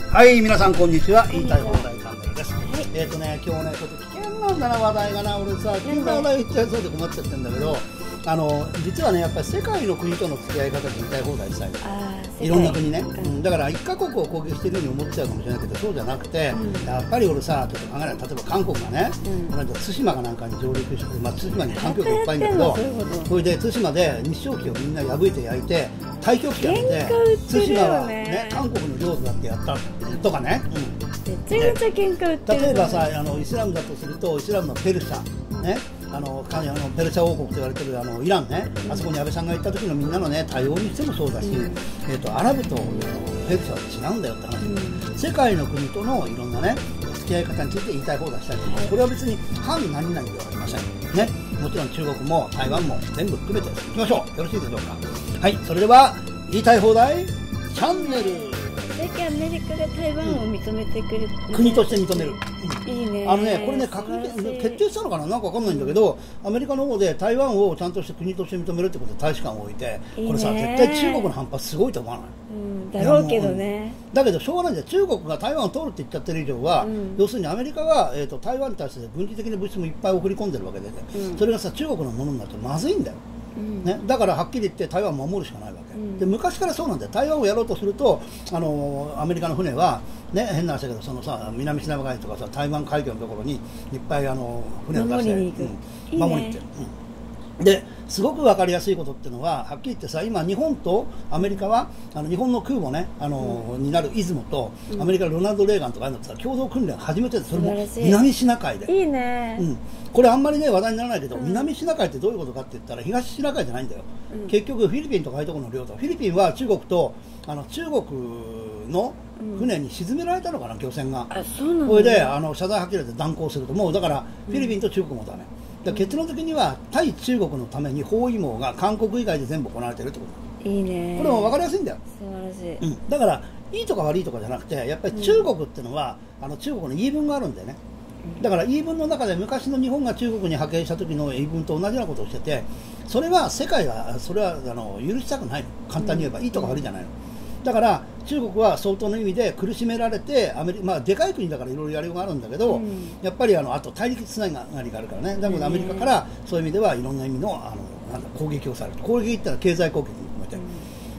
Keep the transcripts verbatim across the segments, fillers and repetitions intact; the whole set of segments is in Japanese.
はい、皆さんこんにちは。言いたい放題チャンネルです。はい、えっ、ー、とね、今日ね、ちょっと危険なんだな、話題がな。俺さ、危険な話題言っちゃいそうで困っちゃってんだけど、あの、実はね、やっぱり世界の国との付き合い方で言いたい放題したい。いろんな国ね、うん、だから一カ国を攻撃してるように思っちゃうかもしれないけど、そうじゃなくて、うん、やっぱり俺さ、ちょっと考えない、例えば韓国がね、うん、この間対馬かなんかに上陸して、まあ、対馬に環境がいっぱいいんだけど、それで対馬で日照旗をみんな破いて焼いて、太極旗やって、対馬は、ね、韓国の領土だってやったとかね、 うん、めちゃめちゃ喧嘩売ってる。 例えばさ、あのイスラムだとすると、イスラムのペルシャ、ね、あのあのペルシャ王国と言われてるあのイランね、あそこに安倍さんが行った時のみんなのね対応にしてもそうだし、うん、えーとアラブとペルシャは違うんだよって話、うん、世界の国とのいろんなね付き合い方について言いたい放題したいと思います。これは別に反何々ではありませんね。もちろん中国も台湾も全部含めていきましょう。よろしいでしょうか。はい、それでは言いたい放題チャンネル。 最近アメリカが台湾を認めてくれる、 うん、国として認める、 うん、いいね。 あのねこれね確認決定したのかな、なんかわかんないんだけど、アメリカの方で台湾をちゃんとして国として認めるってことで大使館を置いて、いいね、これさ絶対中国の反発すごいと思わない？ うん、だろうけどね。 だけどしょうがないんだよ。中国が台湾を通るって言っちゃってる以上は、うん、要するにアメリカは、えーと、台湾に対して軍事的な物資もいっぱい送り込んでるわけで、うん、それがさ中国のものになるとまずいんだよ、うんね、だからはっきり言って台湾を守るしかないわけ、うん、で昔からそうなんだよ。台湾をやろうとするとあのアメリカの船は、ね、変な話だけどそのさ南シナ海とかさ台湾海峡のところにいっぱいあの船を出して守りに行く、うん、守りに行ってる、うん、ですごく分かりやすいことっていうのははっきり言ってさ、今日本とアメリカはあの日本の空母ねあの、うん、になる出雲と、うん、アメリカのロナルド・レーガンとかあるのってさ共同訓練初めてで、それも南シナ海でいいね、 うん、これあんまりね話題にならないけど、うん、南シナ海ってどういうことかって言ったら東シナ海じゃないんだよ、うん、結局フィリピンとかああいうところの領土、フィリピンは中国とあの中国の船に沈められたのかな、漁船が。 あ、そうなんだ。 これであの謝罪はっきりで断交すると、もうだからフィリピンと中国もだね、うん、結論的には対中国のために包囲網が韓国以外で全部行われてるってことだ。 いいね。 これも分かりやすいんだよ。 素晴らしい、 うん、だからいいとか悪いとかじゃなくて、やっぱり中国っていうのは、うん、あの中国の言い分があるんだよね。だから言い分の中で昔の日本が中国に派遣した時の言い分と同じようなことをしてて、それは世界がそれはあの許したくないの、簡単に言えば、うん、いいとか悪いじゃないの。だから中国は相当の意味で苦しめられて、アメリカ、まあ、でかい国だからいろいろやりようがあるんだけど、うん、やっぱりあのあと大陸つながりがあるからね。だからアメリカからそういう意味ではいろんな意味の、あのなんだ攻撃をされる。攻撃ってのは経済攻撃に含めて、うん、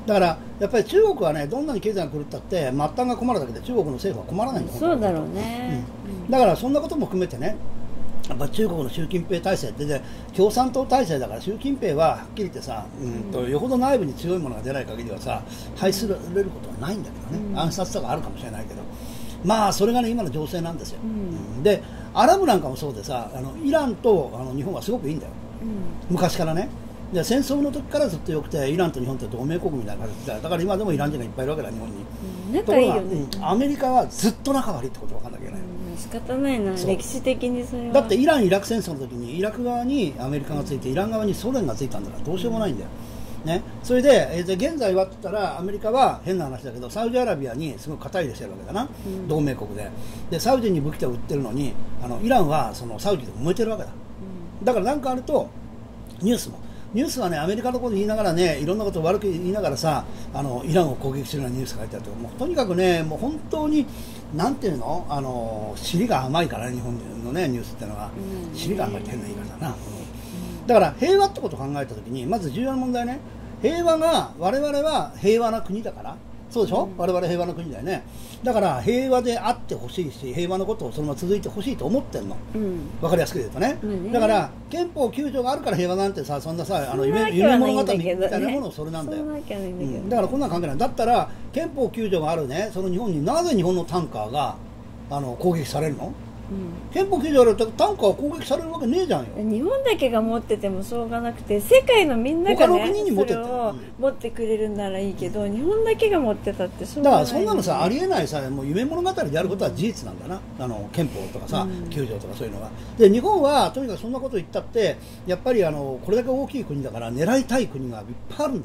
だからやっぱり中国はね、どんなに経済が狂ったって末端が困るだけで中国の政府は困らないんだよ。 そうだろうね、 うん、だからそんなことも含めてね、やっぱ中国の習近平体制ってで共産党体制だから、習近平ははっきり言ってさ、うんとよほど内部に強いものが出ない限りはさ排することはないんだけどね、うん、暗殺とかあるかもしれないけど、まあそれがね今の情勢なんですよ、うん、でアラブなんかもそうでさ、あのイランとあの日本はすごくいいんだよ、うん、昔からね。で戦争の時からずっとよくて、イランと日本って同盟国みたいな感じだから今でもイラン人がいっぱいいるわけだ日本に、 うん、仲いいよね。 うん、アメリカはずっと仲悪いってこと分かんなきゃいけない、 うん、仕方ないな、歴史的にそれは。 だってイラン・イラク戦争の時にイラク側にアメリカがついて、イラン側にソ連がついたんだからどうしようもないんだよ、ね、それで、えー、現在はって言ったらアメリカは変な話だけどサウジアラビアにすごい肩入れしてるわけだな、うん、同盟国で。でサウジに武器を売ってるのに、あのイランはそのサウジで燃えてるわけだ、うん、だから何かあるとニュースもニュースはね、アメリカのこと言いながらね、いろんなことを悪く言いながらさ、あのイランを攻撃するようなニュースが書いてあると、もうとにかくね、もう本当になんていうの、あの尻が甘いからね、日本のねニュースっていうのは、うん、尻が甘いって変な言い方だな、うん、だから平和ってことを考えたときに、まず重要な問題ね、平和が我々は平和な国だから。そうでしょ、うん、我々平和の国だよね。だから平和であってほしいし、平和のことをそのまま続いてほしいと思ってんの、うん、分かりやすく言うとね、うんね。だから憲法きゅう条があるから平和なんてさ、そんなさあの 夢, 夢物語みたいなものをそれなんだよ、うん、だからこんなの関係ない。だったら憲法きゅう条があるね、その日本になぜ日本のタンカーがあの攻撃されるの？うん、憲法きゅう条あるとタンカーは攻撃されるわけねえじゃんよ。 日本だけが持っててもしょうがなくて、世界のみんなが、ね、 他の国に持ってって、 それを持ってくれるならいいけど、うん、日本だけが持ってたってしょうがない。 ない。 だからそんなのさありえないさ、もう夢物語であることは事実なんだな、あの憲法とかさ、うん、きゅう条とかそういうのは。で日本はとにかくそんなこと言ったって、やっぱりあのこれだけ大きい国だから狙いたい国がいっぱいあるんだよ。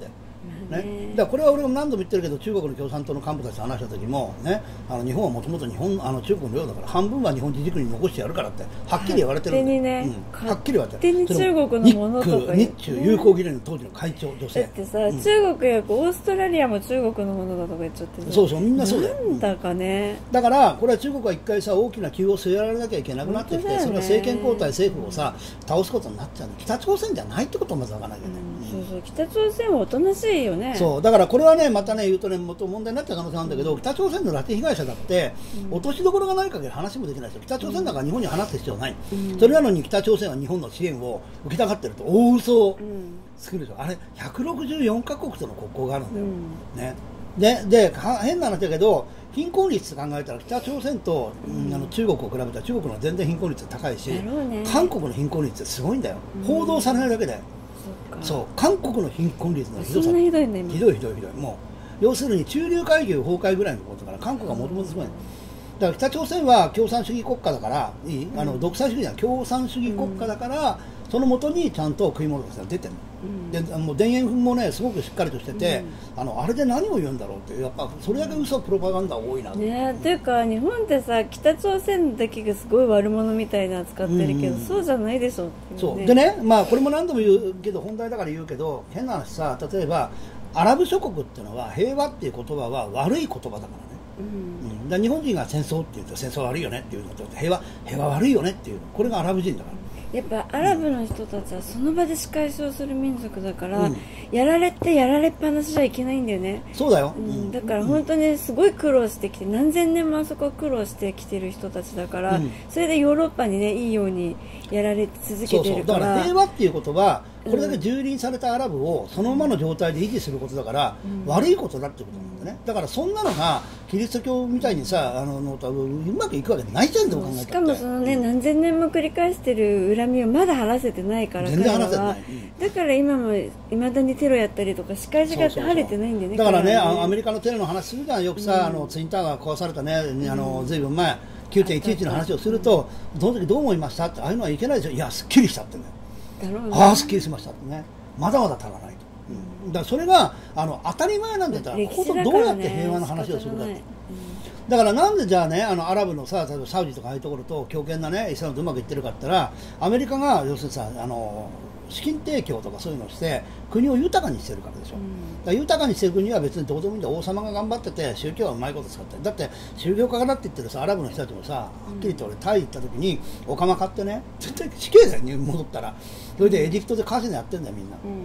ね、だからこれは俺も何度も言ってるけど、中国の共産党の幹部たちと話した時も、ね、あの日本はもともと日本あの中国の領だから半分は日本自治区に残してやるからってはっきり言われてるんで、 ね、 うん、はっきり言われてる。 勝手に中国のものとか日中友好議連の当時の会長女性だってさ、 うん、 中国やオーストラリアも中国のものだとか言っちゃってる。 そうそう、みんなそうだよ。 なんだかね、 だからこれは中国は一回さ大きな急を据えられなきゃいけなくなってきて、ね、それは政権交代政府をさ倒すことになっちゃうの。北朝鮮じゃないってことをまず分からなきゃいけない、 うんうん、そうそう、北朝鮮はおとなしいよね。そうだからこれはねまたね言うとねもっと問題になっちゃう可能性なんだけど、北朝鮮の拉致被害者だって、うん、落としどころがない限り話もできないですよ。北朝鮮なんか日本に話す必要はない、うん、それなのに北朝鮮は日本の支援を受けたがってると大嘘を作るでしょ、うん、あれひゃくろくじゅうよんカ国との国交があるんだよ、うんね、でで変な話だけど貧困率考えたら北朝鮮と、うん、あの中国を比べたら中国のは全然貧困率高いし、ね、韓国の貧困率ってすごいんだよ、うん、報道されないだけで。そう韓国の貧困率のひどさ、ひどいね、ひどいひどいひどい、もう要するに中流階級崩壊ぐらいのことから韓国はもともとすごい、だから北朝鮮は共産主義国家だからいい、あの独裁主義じゃない共産主義国家だから、うん、そのもとにちゃんと食い物として出てるの、うん、でもう田園もねすごくしっかりとしてて、うん、あのあれで何を言うんだろうってやっぱそれだけ嘘プロパガンダ多いなね。っていうか日本ってさ北朝鮮だけがすごい悪者みたいな扱ってるけど、うんうん、そうじゃないでしょって、ね、 そうでね、まあこれも何度も言うけど本題だから言うけど変な話さ、例えばアラブ諸国っていうのは平和っていう言葉は悪い言葉だからね、うんうん、だから日本人が戦争って言うと戦争悪いよねっていうのと平和平和悪いよねっていうの、これがアラブ人だから。 やっぱアラブの人たちはその場で仕返しをする民族だから、うん、やられてやられっぱなしじゃいけないんだよね。 そうだよ、 うん、だから本当にすごい苦労してきて、何千年もあそこ苦労してきてる人たちだから、うん、それでヨーロッパにねいいようにやられ続けてるから。そうそう、だから平和っていうことはこれだけ蹂躙されたアラブをそのままの状態で維持することだから、うん、悪いことだってことなんだね。だからそんなのがキリスト教みたいにさあののうまくいくわけないじゃんって考えたって。 しかもそのね、うん、何千年も繰り返してる恨みをまだ晴らせてないから、 全然晴らせてない、うん、 だから今もいまだにテロやったりとか仕返しが晴れてないんでね。 だからね、ねアメリカのテロの話するじゃんよくさ、うん、あのツインタワーが壊されたね、あのずいぶん前きゅうてんいちいちの話をすると、うん、その時どう思いましたって、ああいうのはいけないでしょ、いやすっきりしたってね、ああすっきりしましたってね、まだまだ足らないと、うん、だからそれがあの当たり前なんだったら、こことどうやって平和の話をするかって、うん、だからなんでじゃあねあのアラブのさ例えばサウジとかああいうところと強権なねイスラムとうまくいってるかって言ったら、アメリカが要するにさあの資金提供とかそういうのをして国を豊かにしてるからでしょ、うん、だから豊かにしてる国は別にどうでもいいんだ、王様が頑張ってて宗教はうまいこと使って、だって宗教家だって言ってるさアラブの人たちもさ、はっきりと俺タイ行った時にお釜買ってね絶対死刑だよね戻ったら、それでエジプトでカジノやってんだよみんな、うんうん、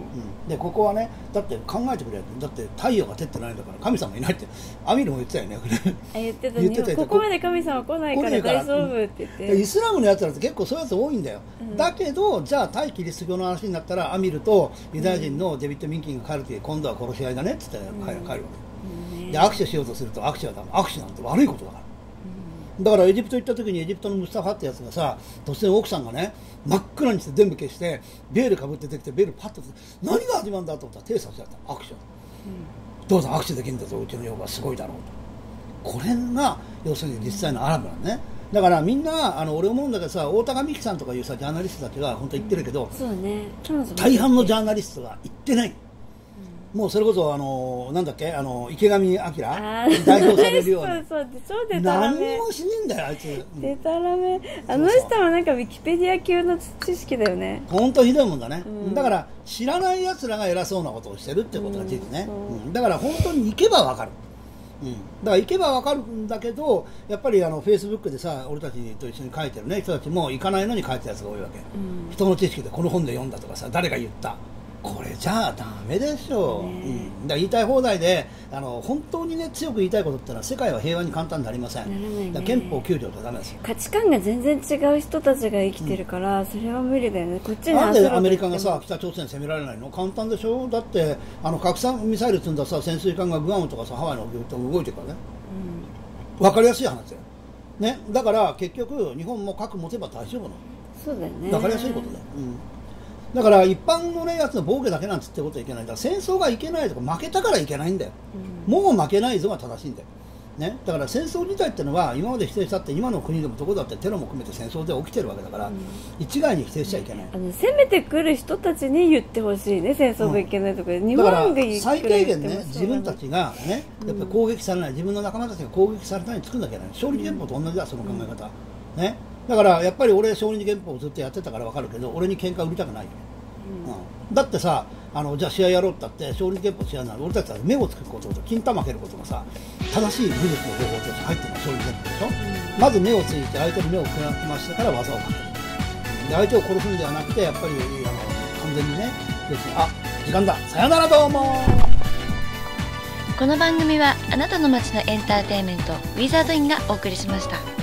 でここはねだって考えてくれよ、だって太陽が照ってないんだから神様いないってアミルも言ってたよねあ言ってたね、言ってたここまで神様来ないから大丈夫って言って、 イスラムのやつらって結構そういうやつ多いんだよ、うん、だけどじゃあ対キリスト教の話になったらアミルとユダヤ人のデビッド・ミンキンが帰るとき今度は殺し合いだねって言って帰るわけ、うん、で握手しようとすると握手はダメ、握手なんて悪いことだから、うん、だからエジプト行った時にエジプトのムスタファってやつがさ突然奥さんがね真っ暗にして全部消してベールかぶって出てきてベールパッと何が始まるんだと思ったら手差しちゃった握手、うん、どうぞ握手できるんだぞうちの養子はすごいだろうと、これが要するに実際のアラブなんね。だからみんなあの俺思うんだけどさ大高美樹さんとかいうさジャーナリストたちが本当言ってるけど、 そうね、 大半のジャーナリストが言ってない、うん、もうそれこそあのなんだっけあの池上彰代表されるようにそうそうそうでたらめ何もしねえんだよあいつ、 でたらめあの人もなんかウィキペディア級の知識だよね、 本当ひどいもんだね、うん、だから知らないやつらが偉そうなことをしてるってことが事実ね、うんうん、だから本当に行けばわかる、うん、だから行けば分かるんだけどやっぱりあのフェイスブックでさ俺たちと一緒に書いてる、ね、人たちも行かないのに書いてるやつが多いわけ、うん、人の知識でこの本で読んだとかさ誰が言ったこれじゃあダメでしょう、ねうん、だから言いたい放題であの本当にね強く言いたいことってのは世界は平和に簡単になりません、ね、だから憲法きゅう条じゃダメですよ。 価値観が全然違う人たちが生きてるから、うん、それは無理だよね。こっちになんでアメリカがさ北朝鮮攻められないの？簡単でしょ。だってあの核酸ミサイル積んださ潜水艦がグアムとかさハワイの沖と動いてるからね、うん、分かりやすい話だよ、ね、だから結局日本も核持てば大丈夫なの。 そうだよね、 分かりやすいことだよ、うんだから一般の、ね、やつの防御だけなんつってことはいけない。だから戦争がいけないとか負けたからいけないんだよ、うん、もう負けないぞが正しいんだよ。 ね、だから戦争自体っていうのは今まで否定したって今の国でもどこだってテロも含めて戦争で起きてるわけだから、うん、一概に否定しちゃいけない。 あの攻めてくる人たちに言ってほしいね、戦争がいけないとか、うん、日本で言って最低限ね、自分たちがねやっぱり攻撃されない、うん、自分の仲間たちが攻撃されないように作んなきゃいけない。勝利憲法と同じだ、その考え方、うん、ね、だからやっぱり俺勝利憲法をずっとやってたから分かるけど、俺に喧嘩売りたくないよ、うんうん、だってさ、あのじゃあ試合やろうったって勝利憲法試合なら俺たちは目をつくことと金玉蹴ることがさ正しい武術の方法として入ってるのが勝利憲法でしょ、うん、まず目をついて相手に目をくらましてから技をかける。で相手を殺すんではなくてやっぱりあの完全にね、要するにあ時間ださよならどうも。 この番組はあなたの街のエンターテインメントウィザードインがお送りしました。